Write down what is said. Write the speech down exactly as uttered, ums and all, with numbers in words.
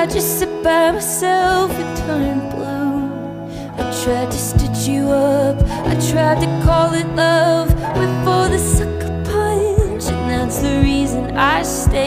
I just sit by myself and turn blue. I tried to stitch you up, I tried to call it love,